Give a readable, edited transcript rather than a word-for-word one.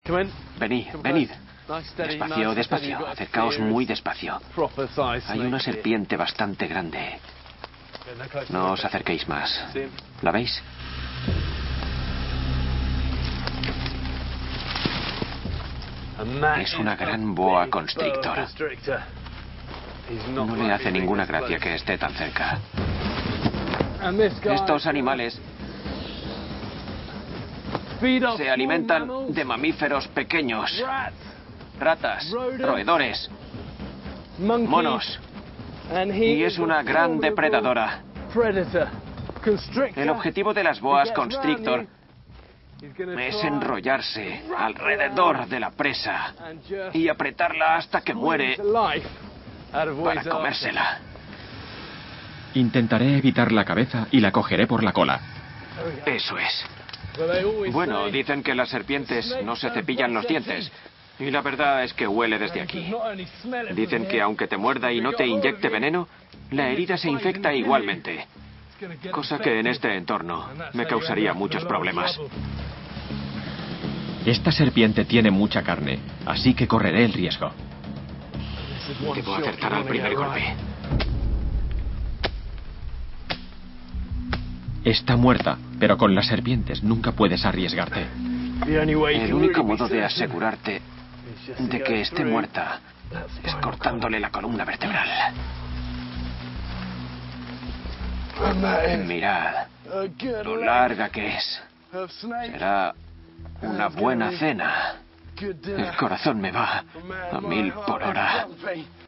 Venid. Despacio, despacio. Acercaos muy despacio. Hay una serpiente bastante grande. No os acerquéis más. ¿La veis? Es una gran boa constrictor. No le hace ninguna gracia que esté tan cerca. Estos animales se alimentan de mamíferos pequeños. Ratas, roedores, monos. Y es una gran depredadora. El objetivo de las boas constrictor es enrollarse alrededor de la presa y apretarla hasta que muere para comérsela. Intentaré evitar la cabeza y la cogeré por la cola. Eso es. Bueno, dicen que las serpientes no se cepillan los dientes. Y la verdad es que huele desde aquí. Dicen que aunque te muerda y no te inyecte veneno, la herida se infecta igualmente. Cosa que en este entorno me causaría muchos problemas. Esta serpiente tiene mucha carne, así que correré el riesgo. Debo acertar al primer golpe. Está muerta, pero con las serpientes nunca puedes arriesgarte. El único modo de asegurarte de que esté muerta es cortándole la columna vertebral. Mirad lo larga que es. Será una buena cena. El corazón me va a 1000 por hora.